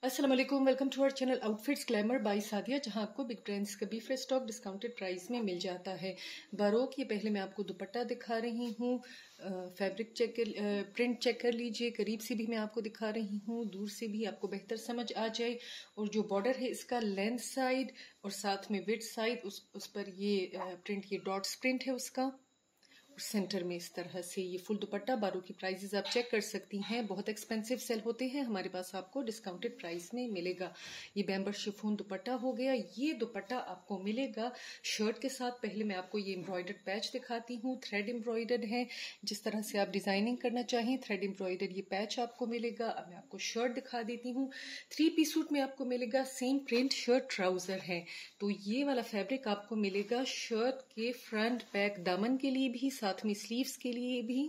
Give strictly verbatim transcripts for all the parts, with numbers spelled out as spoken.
अस्सलाम वालेकुम, welcome to our channel outfits glamour by Sadia, जहां आपको बिग ब्रांड्स का भी फ्रेश स्टॉक डिस्काउंटेड प्राइस में मिल जाता है। बारोक, ये पहले मैं आपको दुपट्टा दिखा रही हूँ। फैब्रिक चेक कर, प्रिंट चेक कर लीजिए। करीब से भी मैं आपको दिखा रही हूँ, दूर से भी आपको बेहतर समझ आ जाए। और जो बॉर्डर है इसका लेंथ साइड और साथ में विड्थ साइड, उस उस पर ये प्रिंट, ये डॉट्स प्रिंट है उसका। सेंटर में इस तरह से ये फुल दुपट्टा। बारोक की प्राइसेस आप चेक कर सकती हैं, बहुत एक्सपेंसिव सेल होते हैं, हमारे पास आपको डिस्काउंटेड प्राइस में मिलेगा। ये बैम्बर शिफॉन दुपट्टा हो गया। ये दुपट्टा आपको मिलेगा शर्ट के साथ। पहले मैं आपको ये एम्ब्रॉयडर्ड पैच दिखाती हूँ, थ्रेड एम्ब्रॉयडर्ड है। जिस तरह से आप डिजाइनिंग करना चाहें, थ्रेड एम्ब्रॉयडर्ड ये पैच आपको मिलेगा। अब मैं आपको शर्ट दिखा देती हूँ। थ्री पीस सूट में आपको मिलेगा सेम प्रिंट शर्ट ट्राउजर है। तो ये वाला फैब्रिक आपको मिलेगा शर्ट के फ्रंट बैक दामन के लिए भी, साथ में स्लीव्स के लिए भी।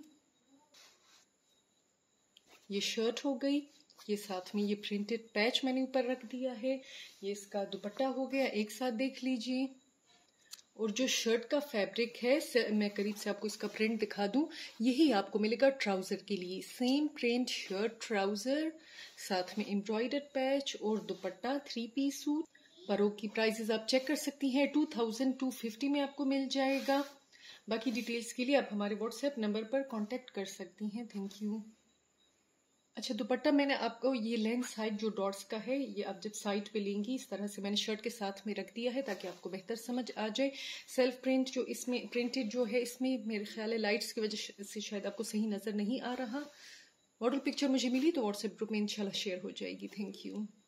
ये शर्ट हो गई, ये साथ में ये प्रिंटेड पैच मैंने ऊपर रख दिया है। ये इसका दुपट्टा हो गया, एक साथ देख लीजिए। और जो शर्ट का फैब्रिक है, मैं करीब से आपको इसका प्रिंट दिखा दूं, यही आपको मिलेगा ट्राउजर के लिए। सेम प्रिंट शर्ट ट्राउजर, साथ में एम्ब्रॉयडर्ड पैच और dupatta, three piece suit. Baroque की प्राइसेस आप चेक कर सकती हैं, टू थाउजेंड टू फिफ्टी में आपको मिल जाएगा। बाकी डिटेल्स के लिए आप हमारे व्हाट्सएप नंबर पर कांटेक्ट कर सकती हैं। Thank you. अच्छा, दुपट्टा मैंने आपको ये लेंथ साइड जो डॉट्स का है, ये आप जब साइड पे लेंगी इस तरह से मैंने शर्ट के साथ में रख दिया है ताकि आपको बेहतर समझ आ जाए। सेल्फ प्रिंट जो इसमें प्रिंटेड जो है, इसमें मेरे ख्याल है लाइट्स की वजह से शायद आपको सही नजर नहीं आ रहा। मॉडल पिक्चर मुझे मिली तो व्हाट्सएप ग्रुप में इंशाल्लाह शेयर हो जाएगी। Thank you.